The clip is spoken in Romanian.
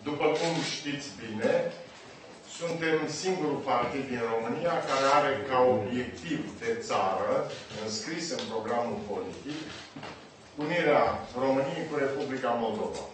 După cum știți bine, suntem singurul partid din România care are ca obiectiv de țară, înscris în programul politic, unirea României cu Republica Moldova.